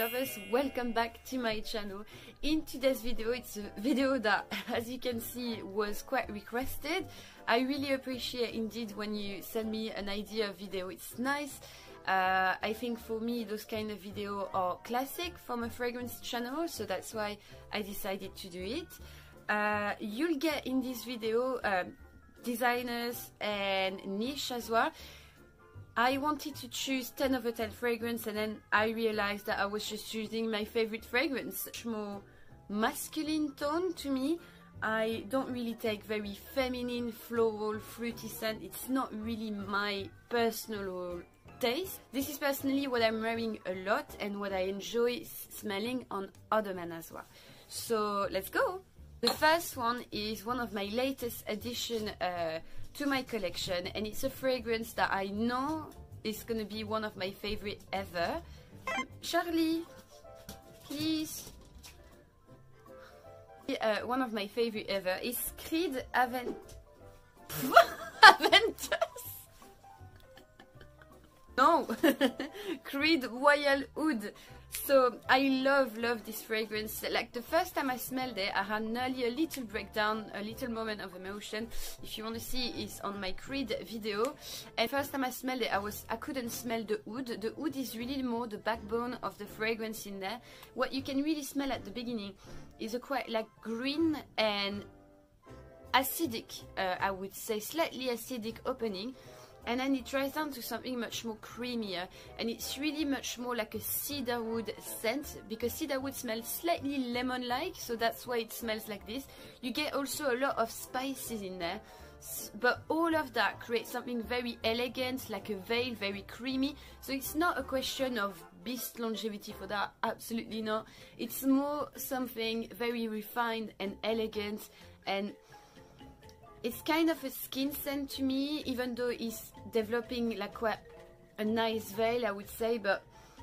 lovers, welcome back to my channel. In today's video, it's a video that, as you can see, was quite requested. I really appreciate indeed when you send me an idea of video. It's nice. I think for me those kind of video are classic from a fragrance channel, so that's why I decided to do it. You'll get in this video designers and niche as well. I wanted to choose 10 over 10 fragrance, and then I realized that I was just choosing my favorite fragrance. Much more masculine tone to me. I don't really take very feminine, floral, fruity scent. It's not really my personal taste. This is personally what I'm wearing a lot and what I enjoy smelling on other men as well. So let's go! The first one is one of my latest addition to my collection, and it's a fragrance that I know is gonna be one of my favorite ever. Charlie, please. One of my favorite ever is Creed Aventus. No, Creed Royal Oud. So I love this fragrance. Like the first time I smelled it, I had nearly a little breakdown, a little moment of emotion. If you want to see, it's on my Creed video. And first time I smelled it, I couldn't smell the oud. The oud is really more the backbone of the fragrance in there. What you can really smell at the beginning is a quite like green and acidic, I would say slightly acidic opening. And then it dries down to something much more creamier, and it's really much more like a cedarwood scent, because cedarwood smells slightly lemon-like, so that's why it smells like this. You get also a lot of spices in there, but all of that creates something very elegant, like a veil, very creamy. So it's not a question of beast longevity for that, absolutely not. It's more something very refined and elegant, and it's kind of a skin scent to me, even though it's developing like quite a nice veil, I would say. But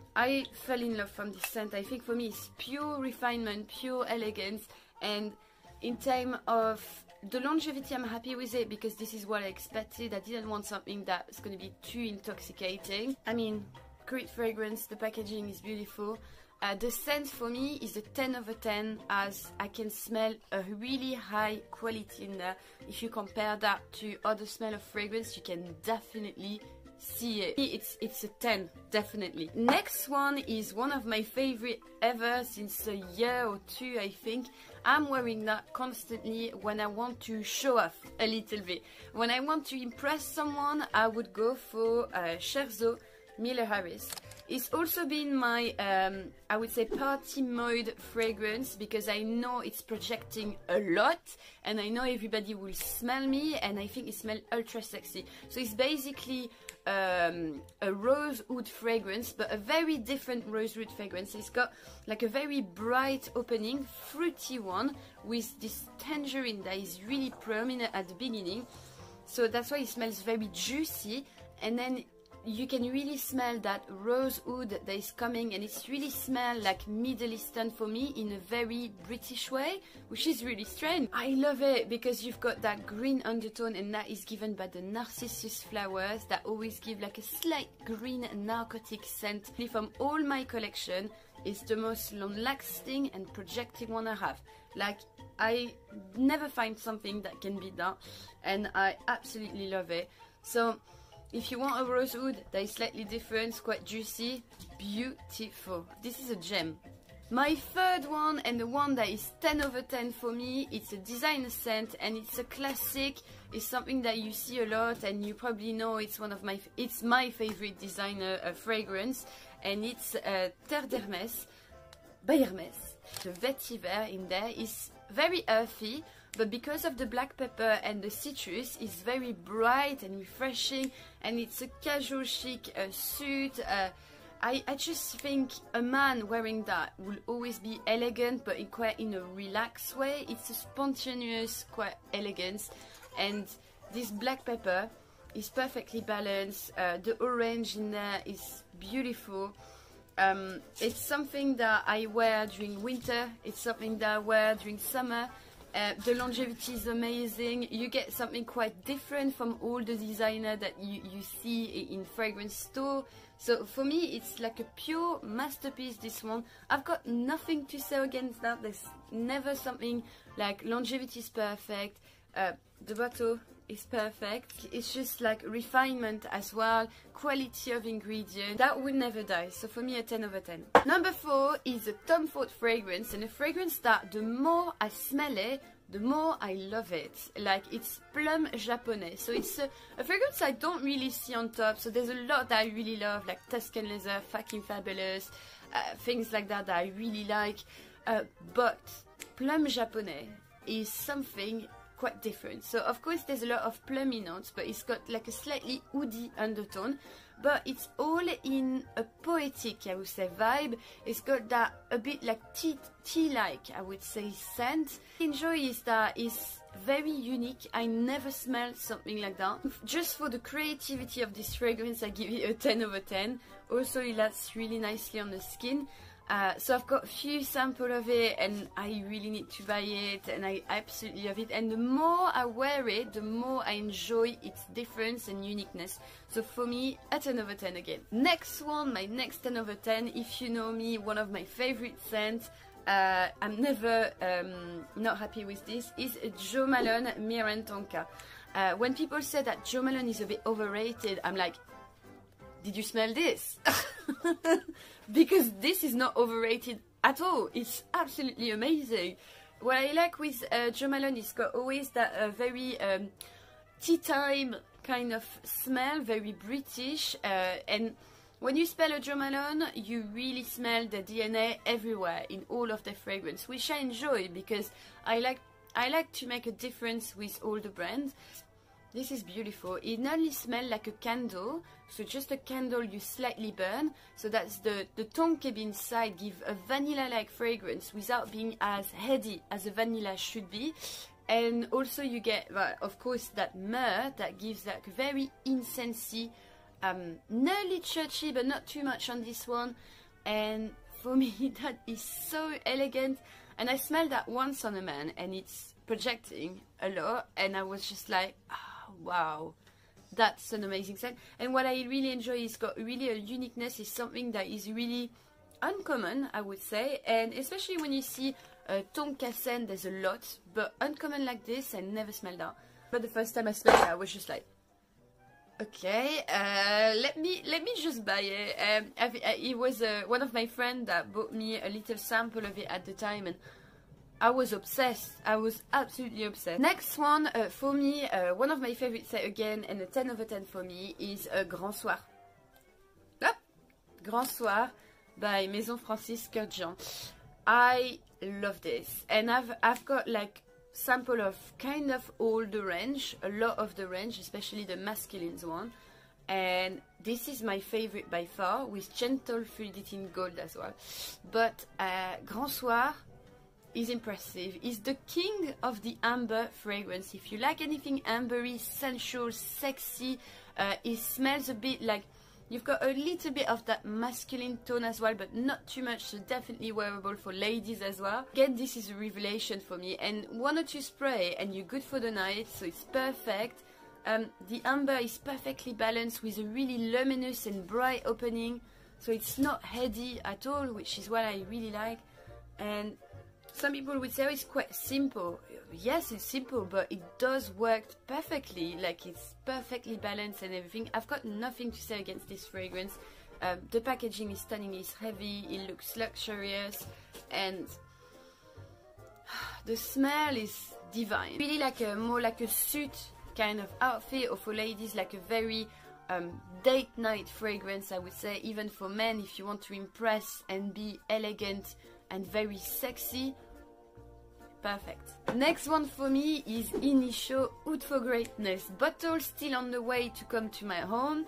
I fell in love from this scent. I think for me it's pure refinement, pure elegance, and in terms of the longevity, I'm happy with it because this is what I expected. I didn't want something that's going to be too intoxicating. I mean, great fragrance, the packaging is beautiful. The scent for me is a 10 over 10, as I can smell a really high quality in there. If you compare that to other smell of fragrance, you can definitely see it. It's a 10, definitely. Next one is one of my favorite ever since a year or two, I think. I'm wearing that constantly when I want to show off a little bit. When I want to impress someone, I would go for Cherzo Miller Harris. It's also been my, I would say, party mode fragrance, because I know it's projecting a lot and I know everybody will smell me, and I think it smells ultra sexy. So it's basically a rosewood fragrance, but a very different rosewood fragrance. It's got like a very bright opening, fruity one, with this tangerine that is really prominent at the beginning. So that's why it smells very juicy, and then you can really smell that rosewood that is coming, and it's really smell like Middle Eastern for me in a very British way, which is really strange. I love it because you've got that green undertone, and that is given by the narcissus flowers that always give like a slight green narcotic scent. From all my collection, it's the most long-lasting and projecting one I have. Like, I never find something that can beat that, and I absolutely love it. So if you want a rosewood that is slightly different, quite juicy, beautiful. This is a gem. My third one, and the one that is 10 over 10 for me, it's a designer scent, and it's a classic. It's something that you see a lot, and you probably know it's my favorite designer fragrance, and it's Terre d'Hermès by Hermès. The vetiver in there is very earthy, but because of the black pepper and the citrus, it's very bright and refreshing, and it's a casual chic suit. I just think a man wearing that will always be elegant, but in a relaxed way. It's a spontaneous, quite elegance, and this black pepper is perfectly balanced. The orange in there is beautiful. It's something that I wear during winter, it's something that I wear during summer. The longevity is amazing. You get something quite different from all the designer that you see in fragrance store. So for me, it's like a pure masterpiece, this one. I've got nothing to say against that. There's never something like longevity is perfect. The bottle is perfect. It's just like refinement as well, quality of ingredient that would never die. So for me, a 10 over 10. Number 4 is a Tom Ford fragrance, and a fragrance that the more I smell it, the more I love it. Like, it's plum japonais. So it's a fragrance I don't really see on top. So there's a lot that I really love, like Tuscan Leather, Fucking Fabulous, things like that I really like. But plum japonais is something quite different. So of course there's a lot of plummy notes, but it's got like a slightly woody undertone, but it's all in a poetic, I would say, vibe. It's got that a bit like tea-like, I would say, scent. What I enjoy is that it's very unique. I never smelled something like that. Just for the creativity of this fragrance, I give it a 10 over 10. Also, it lasts really nicely on the skin. So I've got a few samples of it, and I really need to buy it, and I absolutely love it. And the more I wear it, the more I enjoy its difference and uniqueness. So for me, a 10 over 10 again. Next one, my next 10 over 10, if you know me, one of my favorite scents, I'm never not happy with this, is Jo Malone Miran Tonka. When people say that Jo Malone is a bit overrated, I'm like, did you smell this? Because this is not overrated at all. It's absolutely amazing. What I like with Jo Malone is got always that very tea time kind of smell, very British. And when you smell a Jo Malone, you really smell the DNA everywhere in all of the fragrance, which I enjoy because I like to make a difference with all the brands. This is beautiful. It not only smells like a candle, so just a candle you slightly burn, so that's the tonka inside give a vanilla-like fragrance without being as heady as a vanilla should be. And also you get, well, of course, that myrrh that gives like very incensey, nearly churchy, but not too much on this one. And for me, that is so elegant. And I smelled that once on a man, and it's projecting a lot, and I was just like, wow, that's an amazing scent. And what I really enjoy is got really a uniqueness, is something that is really uncommon, I would say. And especially when you see tonka scent, there's a lot, but uncommon like this, I never smelled that. But the first time I smelled it, I was just like, okay, let me just buy it. It was one of my friends that bought me a little sample of it at the time, and I was obsessed. I was absolutely obsessed. Next one, for me, one of my favorites again, and a 10 over 10 for me, is Grand Soir. Ah, Grand Soir by Maison Francis Kurkdjian. I love this, and I've got like sample of kind of all the range, a lot of the range, especially the masculine one. And this is my favorite by far, with gentle fluidity in gold as well. But Grand Soir is impressive. It's the king of the amber fragrance. If you like anything ambery, sensual, sexy, it smells a bit like you've got a little bit of that masculine tone as well, but not too much, so definitely wearable for ladies as well. Again, this is a revelation for me, and 1 or 2 spray and you're good for the night, so it's perfect. The amber is perfectly balanced with a really luminous and bright opening, so it's not heady at all, which is what I really like. And some people would say, oh, it's quite simple. Yes, it's simple, but it does work perfectly. Like, it's perfectly balanced and everything. I've got nothing to say against this fragrance. The packaging is stunning, it's heavy, it looks luxurious, and the smell is divine. Really like more like a suit kind of outfit, or for ladies like a very date night fragrance, I would say. Even for men, if you want to impress and be elegant and very sexy, perfect. Next one for me is Initio Oud for Greatness. Bottle still on the way to come to my home.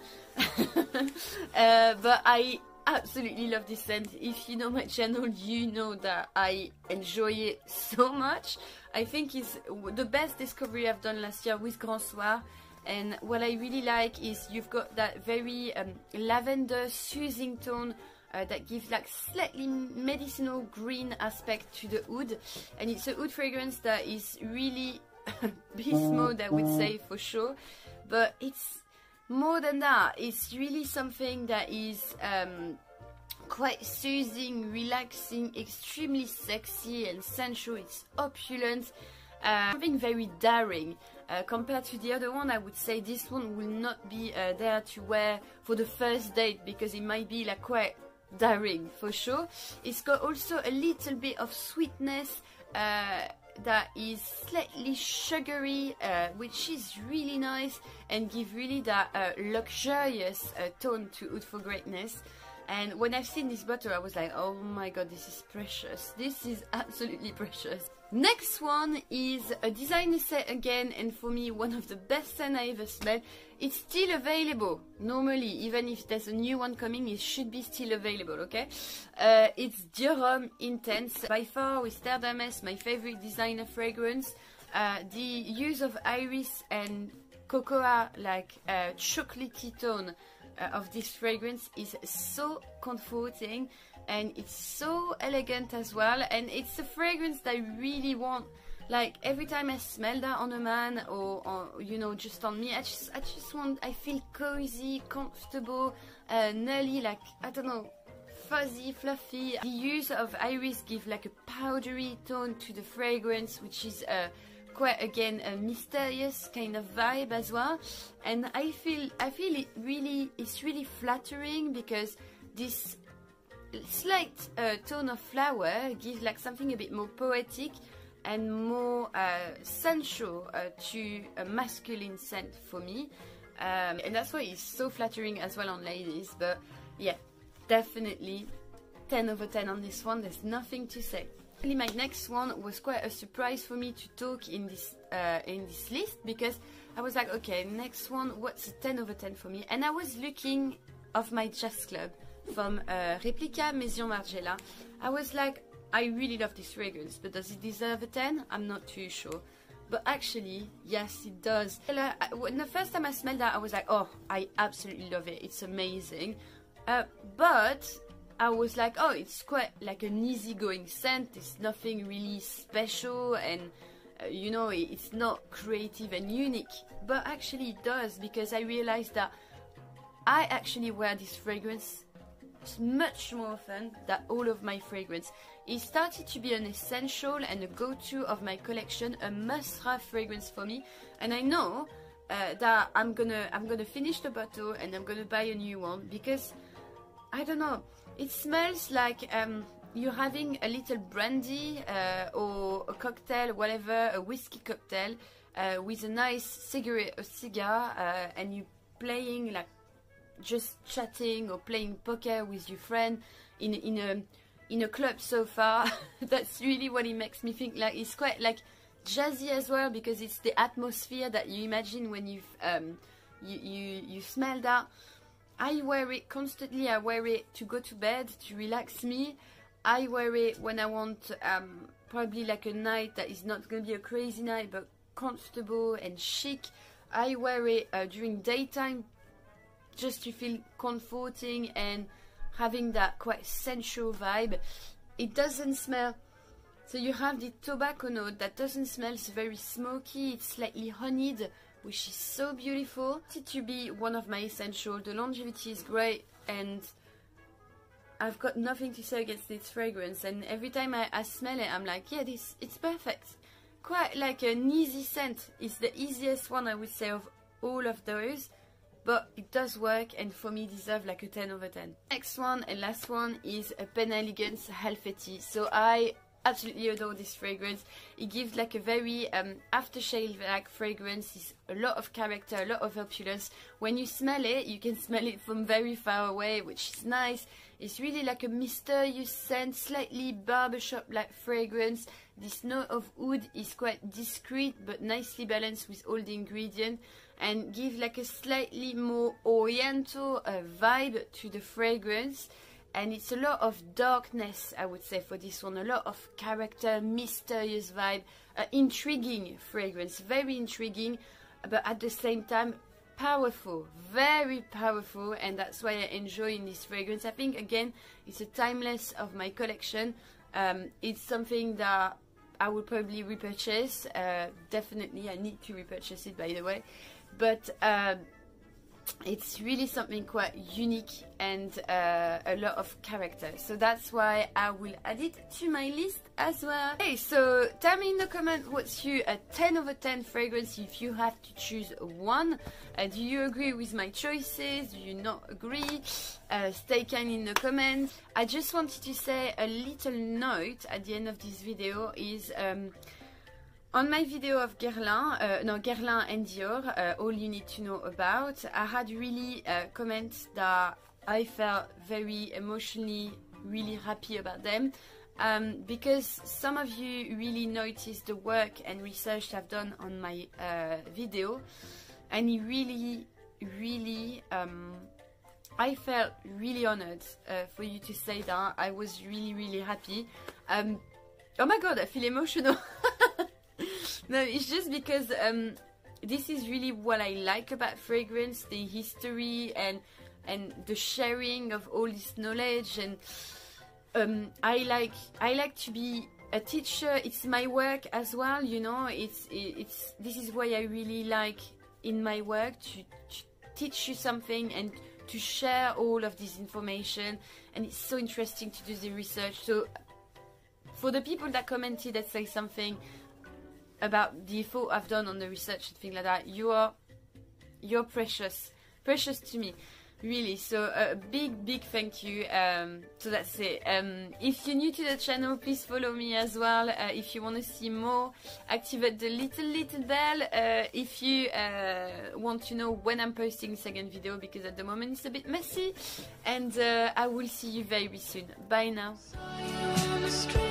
But I absolutely love this scent. If you know my channel, you know that I enjoy it so much. I think it's the best discovery I've done last year with Grand Soir. And what I really like is you've got that very lavender soothing tone, that gives like slightly medicinal green aspect to the oud, and it's a oud fragrance that is really beast mode, I would say, for sure, but it's more than that. It's really something that is quite soothing, relaxing, extremely sexy and sensual. It's opulent, something very daring. Compared to the other one, I would say this one will not be there to wear for the first date, because it might be like quite daring for sure. It's got also a little bit of sweetness that is slightly sugary, which is really nice and give really that luxurious tone to Oud for Greatness. And when I've seen this bottle, I was like, oh my god, this is precious. This is absolutely precious. Next one is a designer set again, and for me one of the best scents I ever smelled. It's still available normally, even if there's a new one coming, it should be still available, okay? It's Dior Homme Intense, by far with Terre d'Hermès, my favorite designer fragrance. The use of iris and cocoa, like chocolatey tone of this fragrance is so comforting, and it's so elegant as well, and it's a fragrance that I really want. Like every time I smell that on a man, or you know, just on me, I just want, I feel cozy, comfortable, nearly like, I don't know, fuzzy, fluffy. The use of iris gives like a powdery tone to the fragrance, which is quite again a mysterious kind of vibe as well. And I feel it really, it's really flattering, because this slight tone of flower gives like something a bit more poetic and more sensual to a masculine scent for me, and that's why it's so flattering as well on ladies. But yeah, definitely 10 over 10 on this one, there's nothing to say. My next one was quite a surprise for me to talk in this list, because I was like, okay, next one, what's a 10 over 10 for me? And I was looking of my jazz club from Replica Maison Margiela. I was like, I really love this fragrance, but does it deserve a 10? I'm not too sure. But actually, yes, it does. When the first time I smelled that, I was like, oh, I absolutely love it. It's amazing. But I was like, oh, it's quite like an easygoing scent. It's nothing really special, and you know, it's not creative and unique. But actually it does, because I realized that I actually wear this fragrance much more often than all of my fragrance. It started to be an essential and a go-to of my collection, a must-have fragrance for me. And I know that I'm gonna finish the bottle and I'm gonna buy a new one, because I don't know, it smells like you're having a little brandy or a cocktail, whatever, a whiskey cocktail with a nice cigarette or cigar, and you playing, like just chatting or playing poker with your friend in a club sofa. That's really what it makes me think. Like, it's quite like jazzy as well, because it's the atmosphere that you imagine when you smell that. I wear it constantly. I wear it to go to bed, to relax me. I wear it when I want probably like a night that is not going to be a crazy night, but comfortable and chic. I wear it during daytime, just to feel comforting and having that quite sensual vibe. It doesn't smell, so you have the tobacco note that doesn't smell, it's very smoky, it's slightly honeyed, which is so beautiful. It to be one of my essentials. The longevity is great, and I've got nothing to say against its fragrance. And every time I smell it, I'm like, yeah, it's perfect. Quite like an easy scent. It's the easiest one, I would say, of all of those. But it does work, and for me deserve like a 10 over 10. Next one and last one is a Pen Elegance Halfeti. So I absolutely adore this fragrance. It gives like a very aftershave like fragrance. It's a lot of character, a lot of opulence. When you smell it, you can smell it from very far away, which is nice. It's really like a mysterious scent, slightly barbershop like fragrance. This note of oud is quite discreet but nicely balanced with all the ingredients, and give like a slightly more oriental vibe to the fragrance. And it's a lot of darkness, I would say, for this one. A lot of character, mysterious vibe, intriguing fragrance, very intriguing, but at the same time powerful, very powerful, and that's why I enjoy in this fragrance. I think again it's a timeless of my collection. It's something that I will probably repurchase. Definitely I need to repurchase it, by the way, but it's really something quite unique and a lot of character, so that's why I will add it to my list as well. Okay, so tell me in the comment what's you a 10 over 10 fragrance if you have to choose one. Do you agree with my choices? Do you not agree? Stay kind in the comments. I just wanted to say a little note at the end of this video is on my video of Guerlain and Dior, all you need to know about, I had really comments that I felt very emotionally really happy about them, because some of you really noticed the work and research I've done on my video, and it really I felt really honored for you to say that. I was really happy. Oh my god, I feel emotional. No, it's just because this is really what I like about fragrance, the history and the sharing of all this knowledge, and I like to be a teacher. It's my work as well, you know. This is why I really like in my work to teach you something and to share all of this information, and it's so interesting to do the research. So for the people that commented that say something about the effort I've done on the research and things like that, you're precious to me, really. So a big thank you. So that's it. If you're new to the channel, please follow me as well. If you want to see more, activate the little bell. If you want to know when I'm posting the second video, because at the moment it's a bit messy, and I will see you very soon. Bye now.